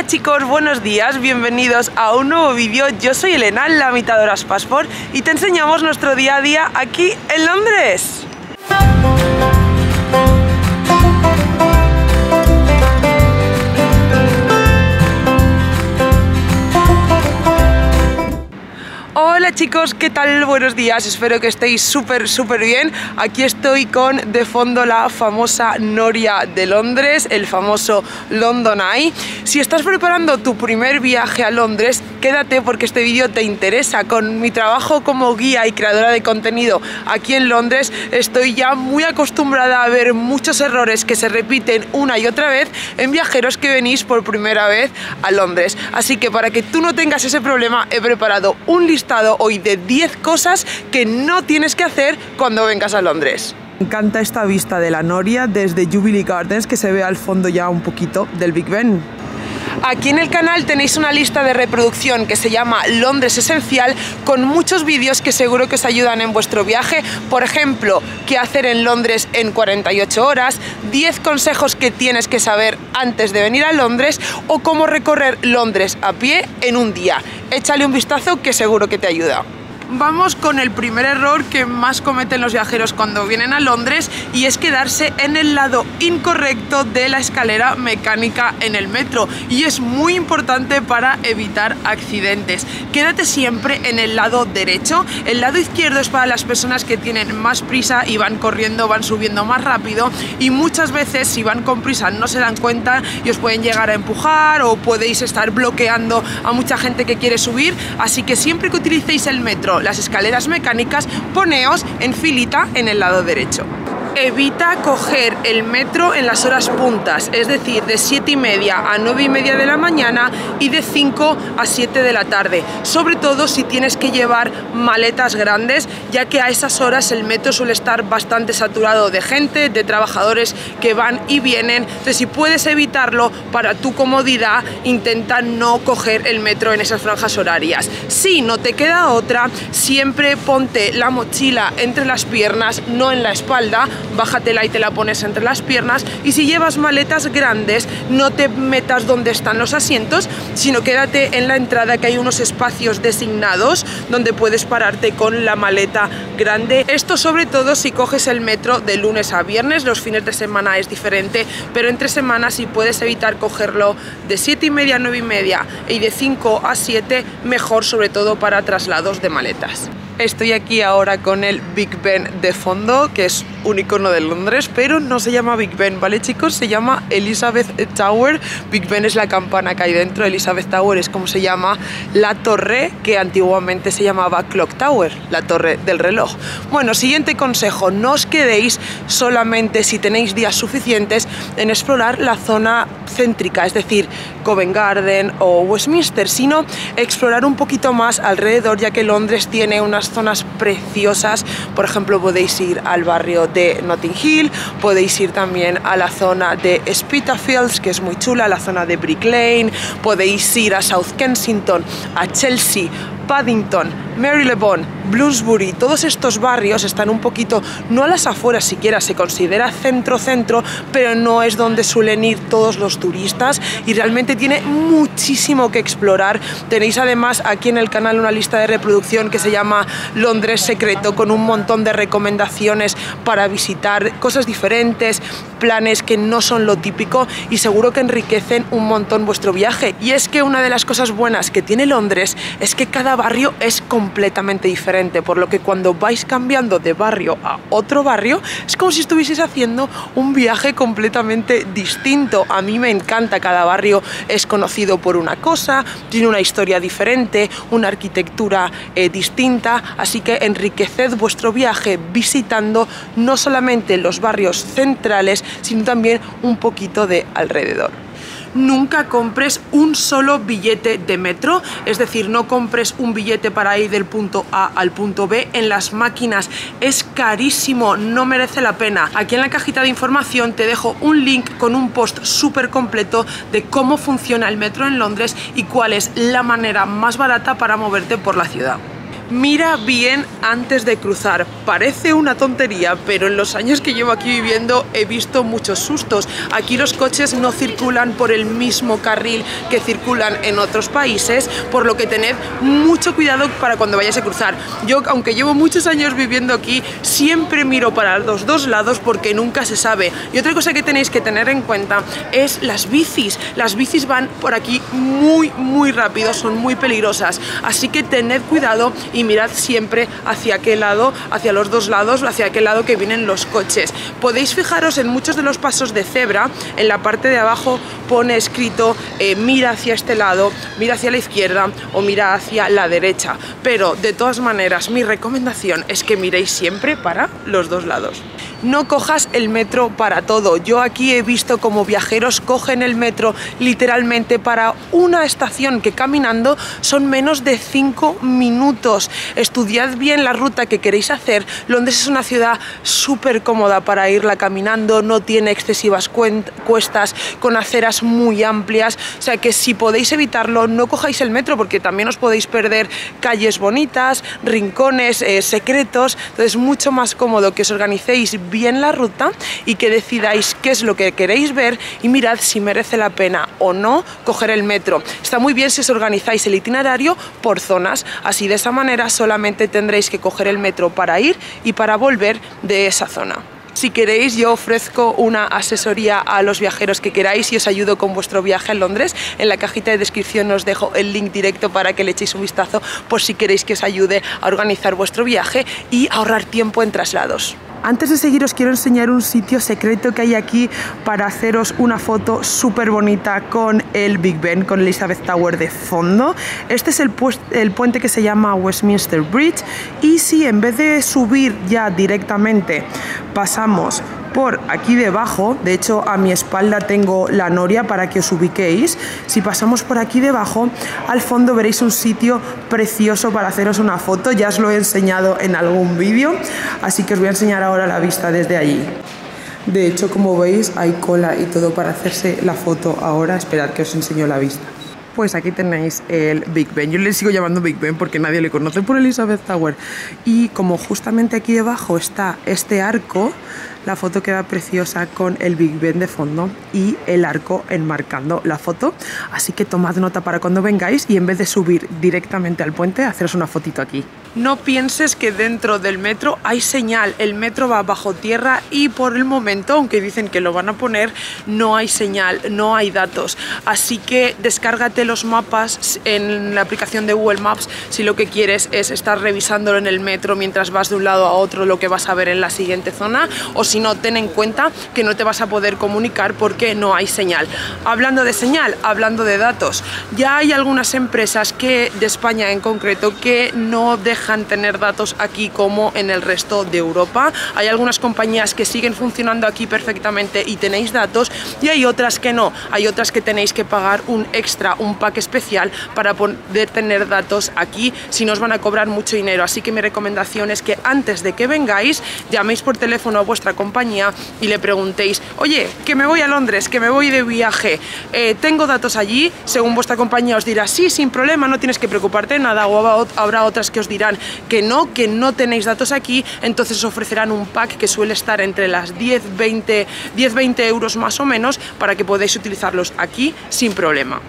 Hola chicos, buenos días, bienvenidos a un nuevo vídeo. Yo soy Elena, la mitad de Horas Passport, y te enseñamos nuestro día a día aquí en Londres. Hola chicos, ¿qué tal? Buenos días, espero que estéis súper bien. Aquí estoy con de fondo la famosa noria de Londres, el famoso London Eye. Si estás preparando tu primer viaje a Londres, quédate porque este vídeo te interesa. Con mi trabajo como guía y creadora de contenido aquí en Londres, estoy ya muy acostumbrada a ver muchos errores que se repiten una y otra vez en viajeros que venís por primera vez a Londres. Así que para que tú no tengas ese problema, he preparado un listado hoy de 10 cosas que no tienes que hacer cuando vengas a Londres. Me encanta esta vista de la noria desde Jubilee Gardens, que se ve al fondo ya un poquito del Big Ben. Aquí en el canal tenéis una lista de reproducción que se llama Londres Esencial, con muchos vídeos que seguro que os ayudan en vuestro viaje. Por ejemplo, qué hacer en Londres en 48 horas, 10 consejos que tienes que saber antes de venir a Londres, o cómo recorrer Londres a pie en un día. Échale un vistazo que seguro que te ayuda. Vamos con el primer error que más cometen los viajeros cuando vienen a Londres, y es quedarse en el lado incorrecto de la escalera mecánica en el metro, y es muy importante para evitar accidentes. Quédate siempre en el lado derecho. El lado izquierdo es para las personas que tienen más prisa y van corriendo, van subiendo más rápido, y muchas veces si van con prisa no se dan cuenta y os pueden llegar a empujar, o podéis estar bloqueando a mucha gente que quiere subir. Así que siempre que utilicéis el metro, las escaleras mecánicas, poneos en filita en el lado derecho. Evita coger el metro en las horas puntas, es decir, de 7:30 a 9:30 de la mañana y de 5 a 7 de la tarde, sobre todo si tienes que llevar maletas grandes, ya que a esas horas el metro suele estar bastante saturado de gente, de trabajadores que van y vienen. Entonces, si puedes evitarlo para tu comodidad, intenta no coger el metro en esas franjas horarias. Si no te queda otra, siempre ponte la mochila entre las piernas, no en la espalda. Bájatela y te la pones entre las piernas. Y si llevas maletas grandes, no te metas donde están los asientos, sino quédate en la entrada, que hay unos espacios designados donde puedes pararte con la maleta grande. Esto sobre todo si coges el metro de lunes a viernes. Los fines de semana es diferente, pero entre semanas, si puedes evitar cogerlo de 7:30 a 9:30 y de 5 a 7, mejor, sobre todo para traslados de maletas. Estoy aquí ahora con el Big Ben de fondo, que es un icono de Londres, pero no se llama Big Ben, ¿vale chicos? Se llama Elizabeth Tower. Big Ben es la campana que hay dentro, Elizabeth Tower es como se llama la torre que antiguamente se llamaba Clock Tower, la torre del reloj. Bueno, siguiente consejo: no os quedéis solamente, si tenéis días suficientes, en explorar la zona céntrica, es decir, Covent Garden o Westminster, sino explorar un poquito más alrededor, ya que Londres tiene unas zonas preciosas. Por ejemplo, podéis ir al barrio de Notting Hill, podéis ir también a la zona de Spitalfields, que es muy chula, la zona de Brick Lane, podéis ir a South Kensington, a Chelsea, Paddington, Marylebone, Bloomsbury. Todos estos barrios están un poquito, no a las afueras siquiera, se considera centro, pero no es donde suelen ir todos los turistas, y realmente tiene muchísimo que explorar. Tenéis además aquí en el canal una lista de reproducción que se llama Londres Secreto, con un montón de recomendaciones para visitar cosas diferentes, planes que no son lo típico, y seguro que enriquecen un montón vuestro viaje. Y es que una de las cosas buenas que tiene Londres es que cada barrio es completamente diferente, por lo que cuando vais cambiando de barrio a otro barrio, es como si estuvieseis haciendo un viaje completamente distinto. A mí me encanta, cada barrio es conocido por una cosa, tiene una historia diferente, una arquitectura distinta, así que enriqueced vuestro viaje visitando no solamente los barrios centrales, sino también un poquito de alrededor. Nunca compres un solo billete de metro, es decir, no compres un billete para ir del punto A al punto B en las máquinas. Es carísimo, no merece la pena. Aquí en la cajita de información te dejo un link con un post súper completo de cómo funciona el metro en Londres y cuál es la manera más barata para moverte por la ciudad. Mira bien antes de cruzar. Parece una tontería, pero en los años que llevo aquí viviendo he visto muchos sustos. Aquí los coches no circulan por el mismo carril que circulan en otros países, por lo que tened mucho cuidado para cuando vayáis a cruzar. Yo, aunque llevo muchos años viviendo aquí, siempre miro para los dos lados porque nunca se sabe. Y otra cosa que tenéis que tener en cuenta es las bicis. Las bicis van por aquí muy rápido, son muy peligrosas, así que tened cuidado y mirad siempre hacia aquel lado, hacia los dos lados, hacia aquel lado que vienen los coches. Podéis fijaros en muchos de los pasos de cebra, en la parte de abajo pone escrito mira hacia este lado, mira hacia la izquierda o mira hacia la derecha, pero de todas maneras mi recomendación es que miréis siempre para los dos lados. No cojas el metro para todo. Yo aquí he visto como viajeros cogen el metro literalmente para una estación que caminando son menos de 5 minutos. Estudiad bien la ruta que queréis hacer. Londres es una ciudad súper cómoda para irla caminando, no tiene excesivas cuestas, con aceras muy amplias, o sea que si podéis evitarlo, no cojáis el metro porque también os podéis perder calles bonitas, rincones secretos. Entonces es mucho más cómodo que os organicéis bien la ruta y que decidáis qué es lo que queréis ver y mirad si merece la pena o no coger el metro. Está muy bien si os organizáis el itinerario por zonas, así de esa manera solamente tendréis que coger el metro para ir y para volver de esa zona. Si queréis, yo ofrezco una asesoría a los viajeros que queráis y os ayudo con vuestro viaje a Londres. En la cajita de descripción os dejo el link directo para que le echéis un vistazo por si queréis que os ayude a organizar vuestro viaje y ahorrar tiempo en traslados. Antes de seguir os quiero enseñar un sitio secreto que hay aquí para haceros una foto súper bonita con el Big Ben, con Elizabeth Tower de fondo. Este es el puente que se llama Westminster Bridge y si en vez de subir ya directamente pasamos por aquí debajo, de hecho a mi espalda tengo la noria para que os ubiquéis, si pasamos por aquí debajo, al fondo veréis un sitio precioso para haceros una foto, ya os lo he enseñado en algún vídeo, así que os voy a enseñar ahora la vista desde allí. De hecho, como veis, hay cola y todo para hacerse la foto ahora, esperad que os enseño la vista. Pues aquí tenéis el Big Ben. Yo le sigo llamando Big Ben porque nadie le conoce por Elizabeth Tower. Y como justamente aquí debajo está este arco, la foto queda preciosa con el Big Ben de fondo y el arco enmarcando la foto. Así que tomad nota para cuando vengáis y en vez de subir directamente al puente, haceros una fotito aquí. No pienses que dentro del metro hay señal. El metro va bajo tierra y por el momento, aunque dicen que lo van a poner, no hay señal, no hay datos. Así que descárgate los mapas en la aplicación de Google Maps si lo que quieres es estar revisándolo en el metro mientras vas de un lado a otro lo que vas a ver en la siguiente zona, o si no, ten en cuenta que no te vas a poder comunicar porque no hay señal. Hablando de señal, hablando de datos, ya hay algunas empresas de España en concreto que no dejan tener datos aquí como en el resto de Europa. Hay algunas compañías que siguen funcionando aquí perfectamente y tenéis datos, y hay otras que no. Hay otras que tenéis que pagar un extra, un pack especial para poder tener datos aquí, si no os van a cobrar mucho dinero. Así que mi recomendación es que antes de que vengáis llaméis por teléfono a vuestra compañía y le preguntéis: oye, que me voy a Londres, que me voy de viaje, tengo datos allí. Según vuestra compañía os dirá sí, sin problema, no tienes que preocuparte de nada, o habrá otras que os dirán que no tenéis datos aquí. Entonces os ofrecerán un pack que suele estar entre las 10-20 euros más o menos para que podáis utilizarlos aquí sin problema.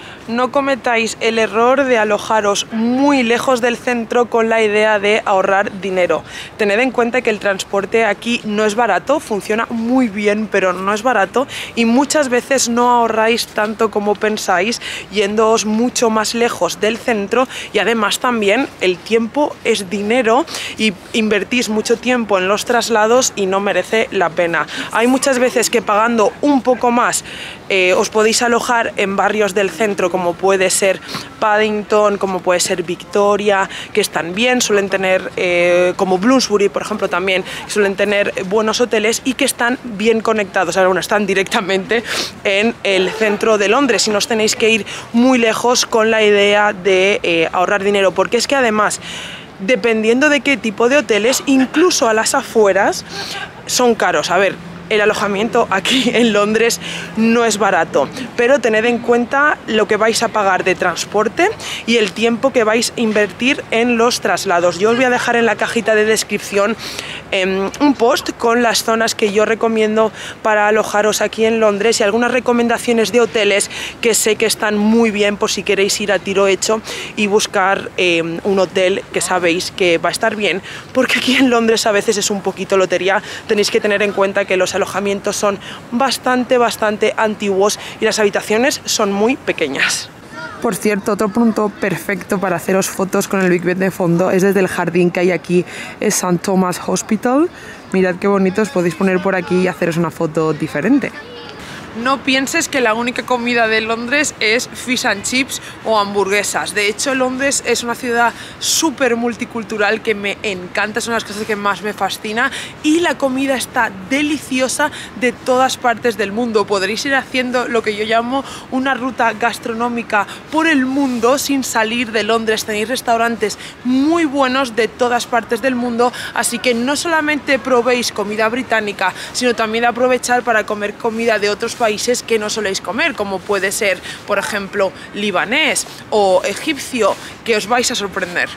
No cometáis el error de alojaros muy lejos del centro con la idea de ahorrar dinero. Tened en cuenta que el transporte aquí no es barato, funciona muy bien, pero no es barato, y muchas veces no ahorráis tanto como pensáis yéndoos mucho más lejos del centro, y además también el tiempo es dinero y invertís mucho tiempo en los traslados y no merece la pena. Hay muchas veces que pagando un poco más os podéis alojar en barrios del centro como puede ser Paddington, como puede ser Victoria, que están bien, suelen tener, como Bloomsbury por ejemplo también, suelen tener buenos hoteles y que están bien conectados. Ahora, bueno, están directamente en el centro de Londres y no os tenéis que ir muy lejos con la idea de ahorrar dinero, porque es que además, dependiendo de qué tipo de hoteles, incluso a las afueras son caros. A ver, el alojamiento aquí en Londres no es barato, pero tened en cuenta lo que vais a pagar de transporte y el tiempo que vais a invertir en los traslados. Yo os voy a dejar en la cajita de descripción un post con las zonas que yo recomiendo para alojaros aquí en Londres y algunas recomendaciones de hoteles que sé que están muy bien por si queréis ir a tiro hecho y buscar un hotel que sabéis que va a estar bien, porque aquí en Londres a veces es un poquito lotería. Tenéis que tener en cuenta que los alojamientos son bastante antiguos y las habitaciones son muy pequeñas. Por cierto, otro punto perfecto para haceros fotos con el Big Ben de fondo es desde el jardín que hay aquí, es St. Thomas Hospital. Mirad qué bonito, os podéis poner por aquí y haceros una foto diferente. No pienses que la única comida de Londres es fish and chips o hamburguesas. De hecho, Londres es una ciudad súper multicultural que me encanta, son las cosas que más me fascina, y la comida está deliciosa de todas partes del mundo. Podréis ir haciendo lo que yo llamo una ruta gastronómica por el mundo sin salir de Londres. Tenéis restaurantes muy buenos de todas partes del mundo, así que no solamente probéis comida británica, sino también aprovechar para comer comida de otros países que no soléis comer, como puede ser, por ejemplo, libanés o egipcio, que os vais a sorprender.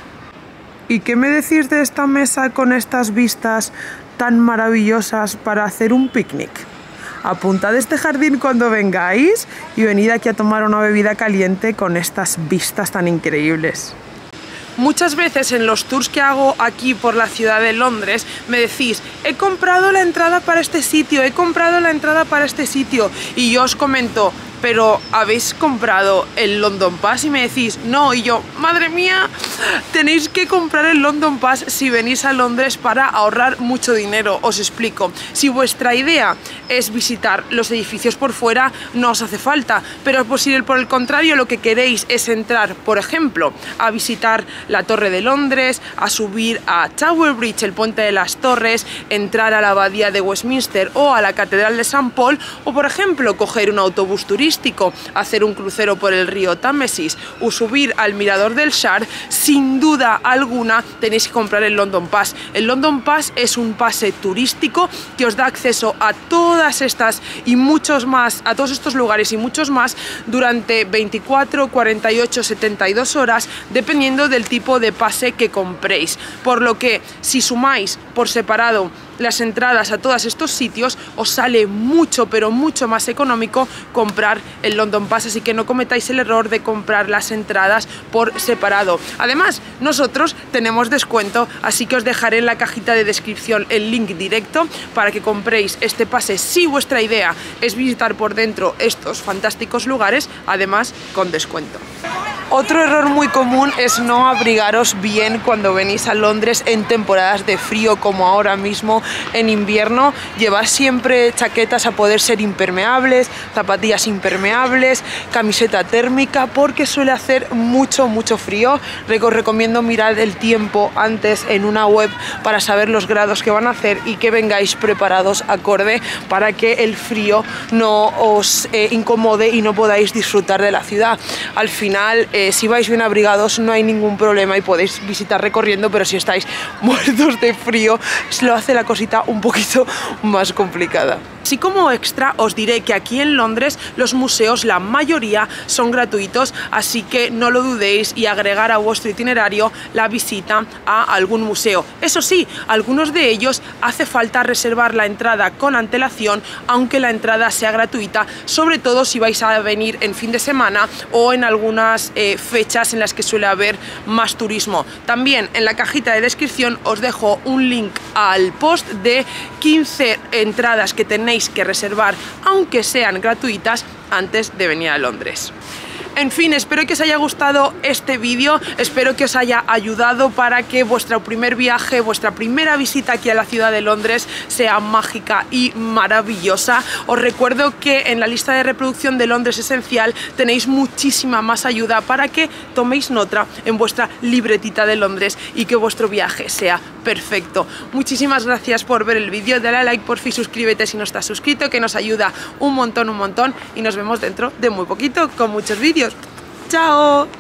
¿Y qué me decís de esta mesa con estas vistas tan maravillosas para hacer un picnic? Apuntad este jardín cuando vengáis y venid aquí a tomar una bebida caliente con estas vistas tan increíbles. Muchas veces en los tours que hago aquí por la ciudad de Londres me decís: he comprado la entrada para este sitio, he comprado la entrada para este sitio, y yo os comento: pero ¿habéis comprado el London Pass? Y me decís no, y yo, madre mía, tenéis que comprar el London Pass si venís a Londres para ahorrar mucho dinero. Os explico: si vuestra idea es visitar los edificios por fuera, no os hace falta, pero por el contrario lo que queréis es entrar, por ejemplo, a visitar la Torre de Londres, a subir a Tower Bridge, el puente de las Torres, entrar a la abadía de Westminster o a la Catedral de St. Paul, o por ejemplo coger un autobús turístico, hacer un crucero por el río Támesis o subir al mirador del Shard, sin duda alguna tenéis que comprar el London Pass. El London Pass es un pase turístico que os da acceso a todas estas y muchos más, a todos estos lugares y muchos más durante 24, 48, 72 horas, dependiendo del tipo de pase que compréis. Por lo que si sumáis por separado las entradas a todos estos sitios, os sale mucho, pero mucho más económico comprar el London Pass, así que no cometáis el error de comprar las entradas por separado. Además, nosotros tenemos descuento, así que os dejaré en la cajita de descripción el link directo para que compréis este pase si vuestra idea es visitar por dentro estos fantásticos lugares, además con descuento. Otro error muy común es no abrigaros bien cuando venís a Londres en temporadas de frío, como ahora mismo en invierno. Llevar siempre chaquetas a poder ser impermeables, zapatillas impermeables, camiseta térmica, porque suele hacer mucho frío. Os recomiendo mirar el tiempo antes en una web para saber los grados que van a hacer y que vengáis preparados acorde para que el frío no os incomode y no podáis disfrutar de la ciudad. Al final, si vais bien abrigados no hay ningún problema y podéis visitar recorriendo, pero si estáis muertos de frío, lo hace la cosita un poquito más complicada. Así como extra os diré que aquí en Londres los museos, la mayoría, son gratuitos, así que no lo dudéis y agregar a vuestro itinerario la visita a algún museo. Eso sí, algunos de ellos hace falta reservar la entrada con antelación, aunque la entrada sea gratuita, sobre todo si vais a venir en fin de semana o en algunas fechas en las que suele haber más turismo. También en la cajita de descripción os dejo un link al post de 15 entradas que tenéis que reservar, aunque sean gratuitas, antes de venir a Londres. En fin, espero que os haya gustado este vídeo, espero que os haya ayudado para que vuestro primer viaje, vuestra primera visita aquí a la ciudad de Londres sea mágica y maravillosa. Os recuerdo que en la lista de reproducción de Londres Esencial tenéis muchísima más ayuda para que toméis nota en vuestra libretita de Londres y que vuestro viaje sea perfecto. Muchísimas gracias por ver el vídeo, dale a like, por fin, suscríbete si no estás suscrito, que nos ayuda un montón, y nos vemos dentro de muy poquito con muchos vídeos. ¡Chao!